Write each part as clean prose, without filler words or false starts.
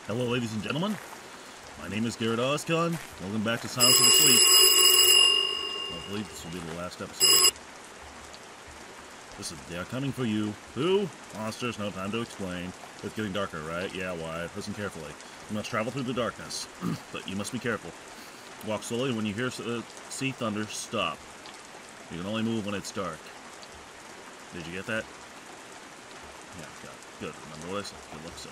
Hello, ladies and gentlemen. My name is Garrett Ozkon. Welcome back to Silence of the Sleep. Hopefully, this will be the last episode. Listen, they are coming for you. Who? Monsters, no time to explain. It's getting darker, right? Yeah, why? Listen carefully. You must travel through the darkness, but you must be careful. Walk slowly, and when you see thunder, stop. You can only move when it's dark. Did you get that? Yeah, got it. Good. Remember what I said. Good luck, sir.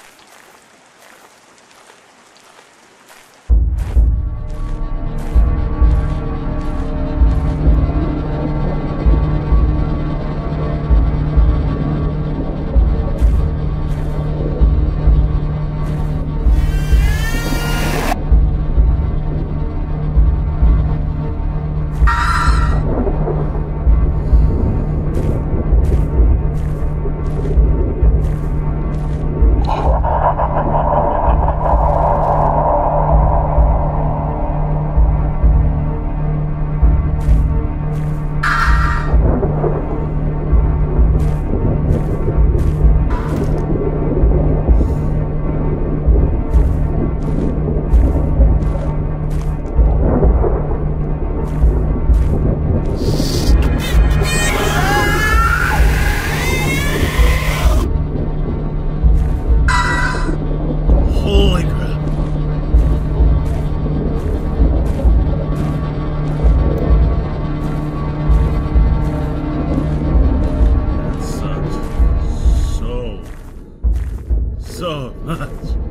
So much.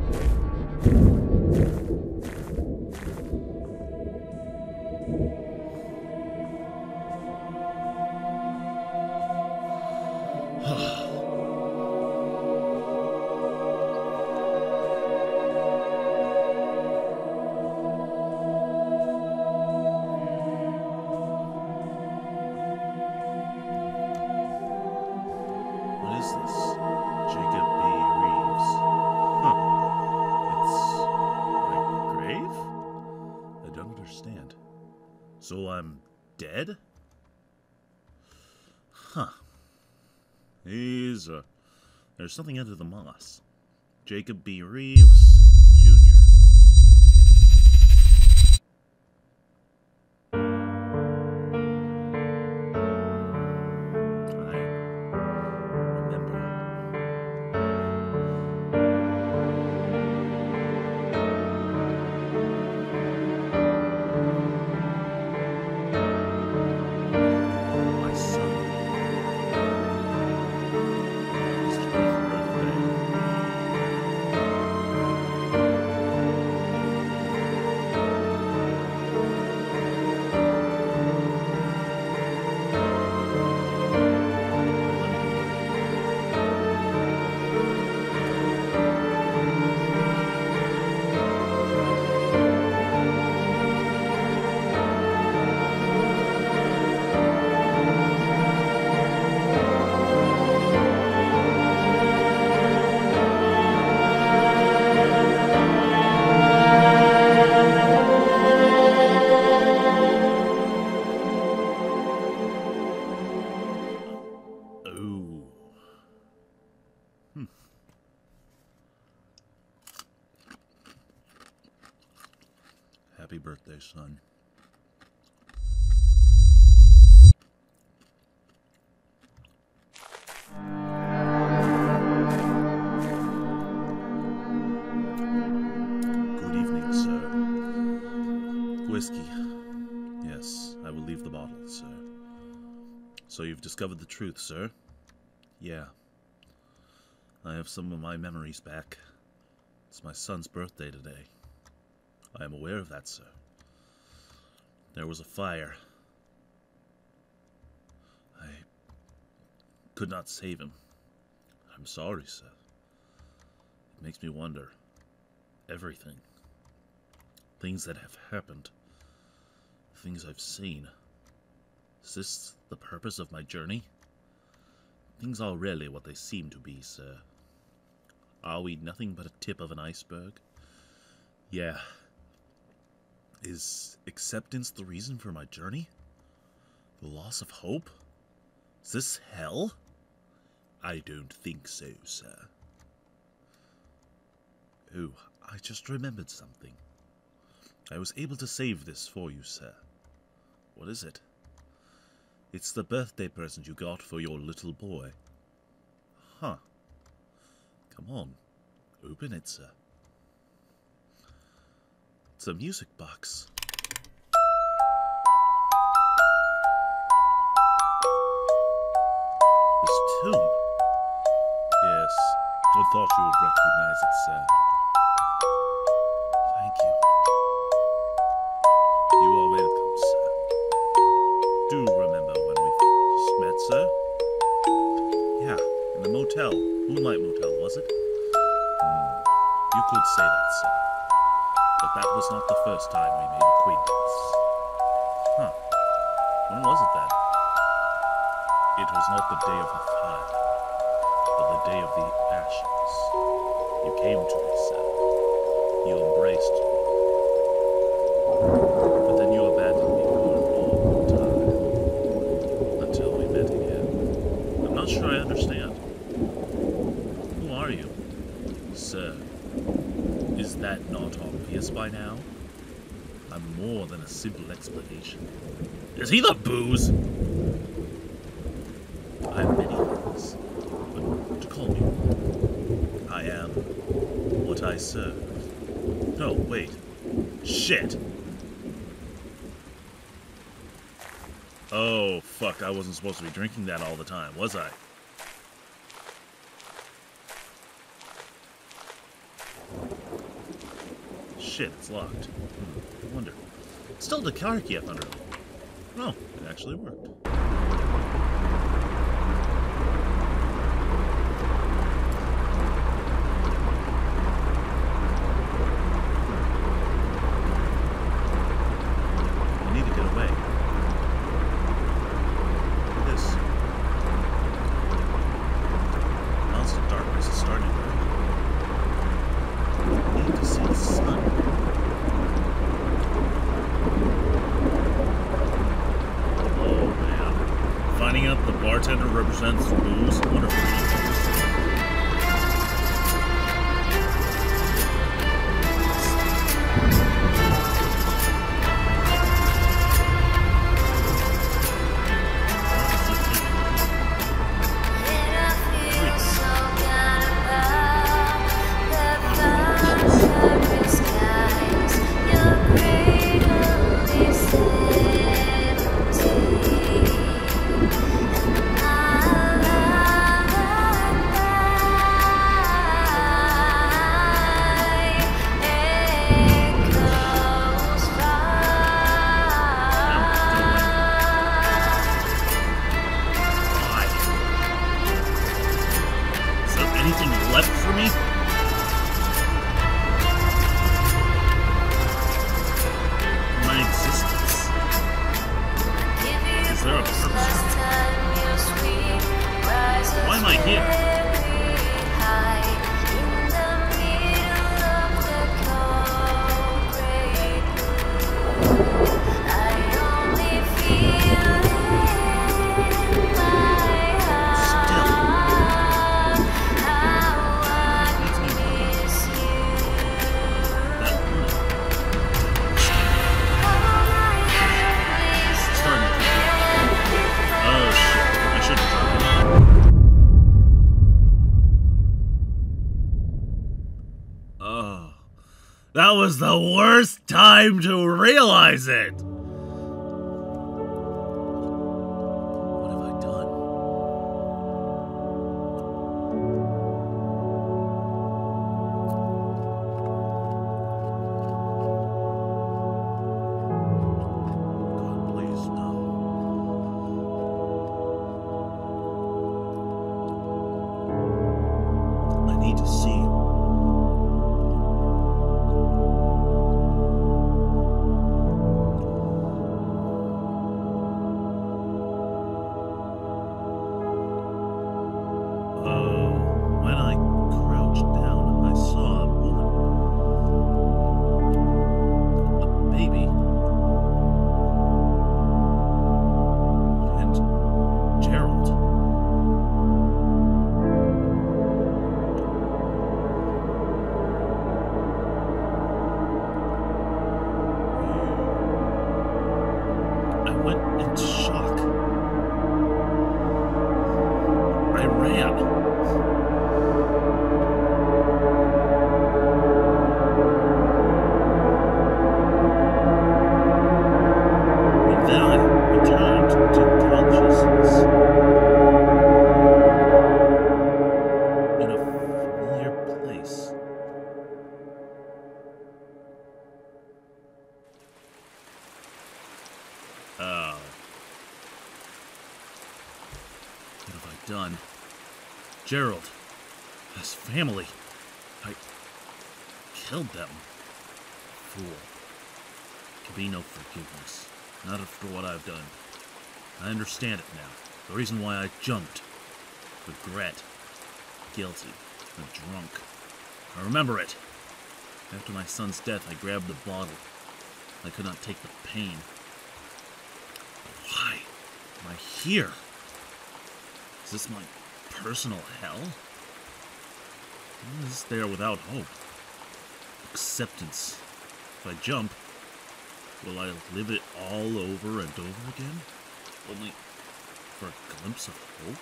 What is this? Jacob B. Reeves. Huh. It's my grave? I don't understand. So I'm dead? Huh. There's something under the moss. Jacob B. Reeves, Jr. Happy birthday, son. Good evening, sir. Whiskey. Yes, I will leave the bottle, sir. So you've discovered the truth, sir? Yeah. I have some of my memories back. It's my son's birthday today. I am aware of that, sir. There was a fire. I could not save him. I'm sorry, sir. It makes me wonder. Everything. Things that have happened. Things I've seen. Is this the purpose of my journey? Things are rarely what they seem to be, sir. Are we nothing but a tip of an iceberg? Yeah. Is acceptance the reason for my journey? The loss of hope? Is this hell? I don't think so, sir. Oh, I just remembered something. I was able to save this for you, sir. What is it? It's the birthday present you got for your little boy. Huh. Come on. Open it, sir. It's a music box. This tune. Yes, I thought you would recognize it, sir. Thank you. You are welcome, sir. Do remember when we first met, sir? Yeah, in the motel. Moonlight Motel, was it? You could say that, sir. But that was not the first time we made acquaintance. Huh. When was it then? It was not the day of the fire, but the day of the ashes. You came to me, sir. You embraced me. But then you abandoned me for a long time. Until we met again. I'm not sure I understand. Who are you? Sir, is that not obvious by now? I'm more than a simple explanation. Is he the booze? I'm many things, but to call me one, I am what I serve. No, wait. Shit! Oh, fuck, I wasn't supposed to be drinking that all the time, was I? Shit, it's locked. I wonder. Still the car key up under it. Oh, it actually worked. I need to get away. Look at this. Constant darkness is starting to burn. I need to see the sun. Oh man. Finding out the bartender represents booze. I wonder if left for me? My existence. Is there a purpose? Why am I here? That was the worst time to realize it! What have I done? God, please, no. I need to see him. done. Gerald, his family, I killed them. Fool. Can be no forgiveness. Not after what I've done. I understand it now. The reason why I jumped. Regret. Guilty. A drunk. I remember it. After my son's death, I grabbed the bottle. I could not take the pain. But why am I here? Is this my personal hell? What is there without hope? Acceptance. If I jump, will I live it all over and over again? Only for a glimpse of hope?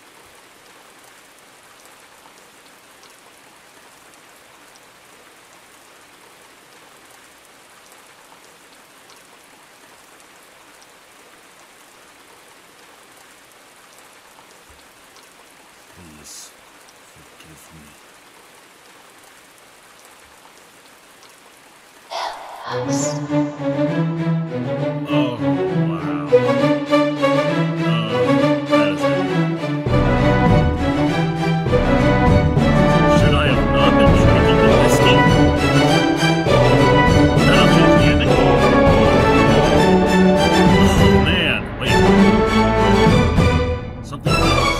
Please forgive me. Oh, wow. That is it. Should I have not been drinking the whiskey? That'll change the ending. Oh, man. Wait. Something else.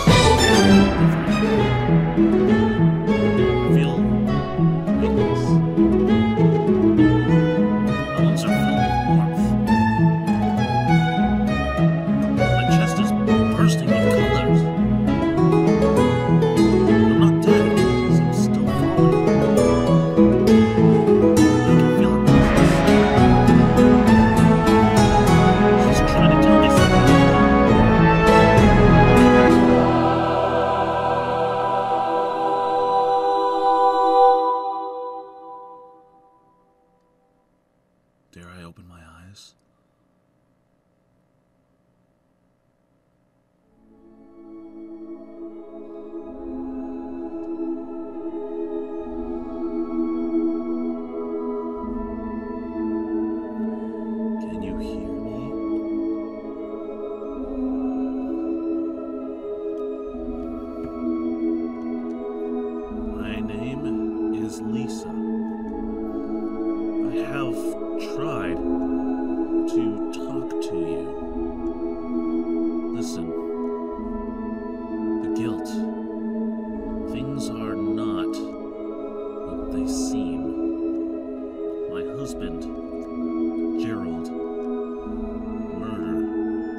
I feel weakness. My lungs are filled with warmth. My chest is bursting with colors. I'm not dead, because I'm still falling. I can feel it. She's trying to tell me something. Dare I open my eyes? Can you hear me? My name is Lisa. I have tried to talk to you. Listen, the guilt. Things are not what they seem. My husband, Gerald, murdered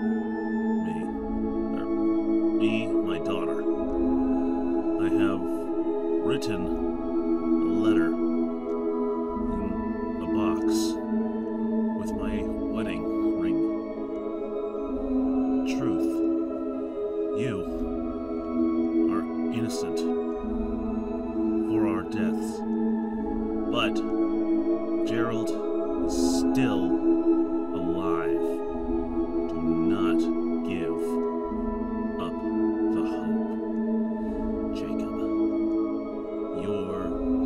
me, my daughter. I have written a letter in a box with my wedding ring. Truth. You are innocent for our deaths. But Gerald is still alive. Do not give up the hope. Jacob, your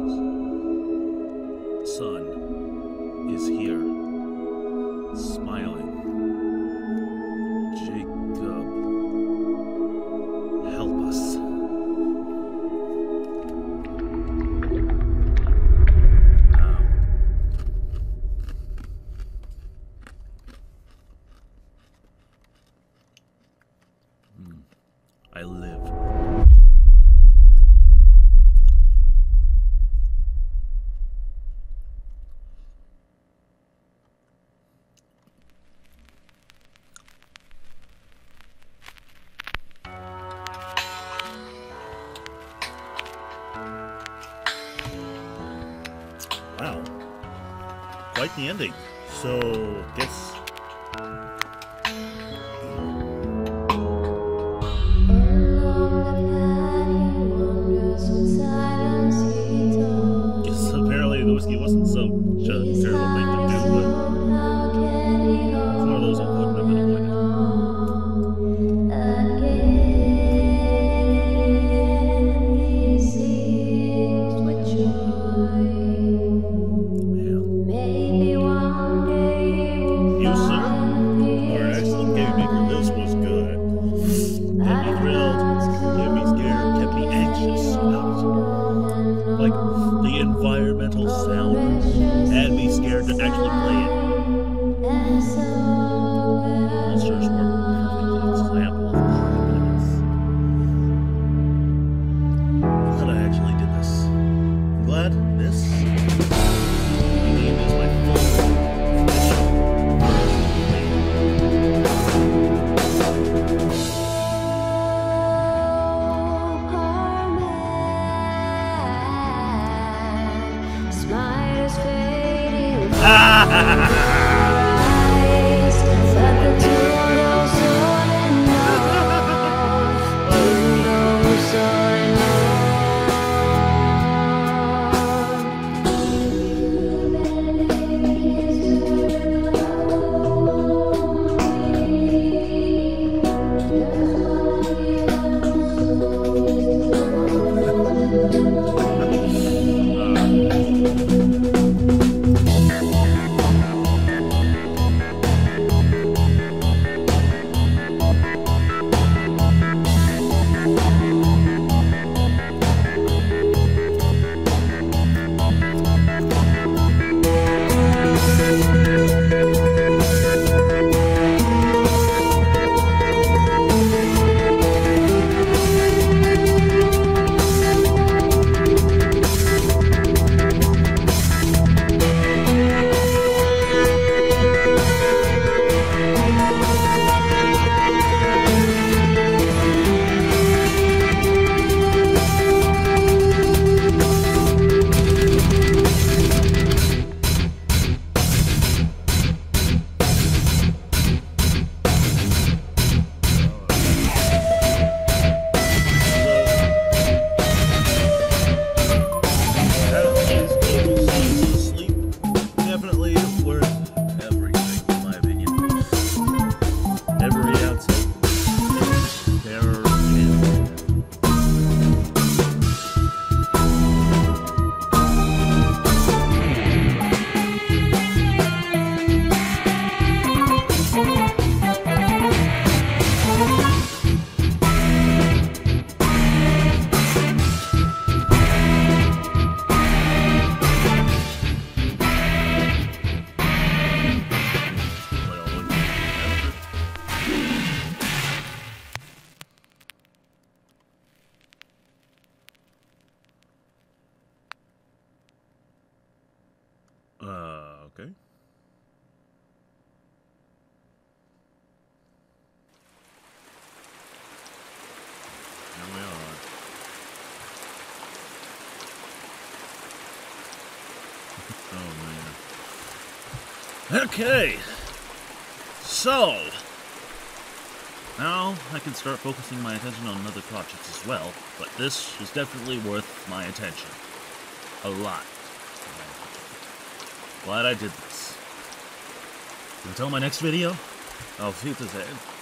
son is here, smiling. Jacob, help us. I live. Wow. Quite the ending. So, guess... apparently the whiskey wasn't so terrible thing to do, but it's one of those that wouldn't have been avoided. You, sir, are an excellent game maker. This was good. I'd be thrilled environmental sound and be scared to actually play it. Monsters were a perfect example of creepiness. I'm glad I actually did this. I'm glad this game is my full official okay. Here we are. Oh, man. Okay. So, now I can start focusing my attention on other projects as well, but this is definitely worth my attention. A lot. Glad I did this. Until my next video, I'll see you at the end.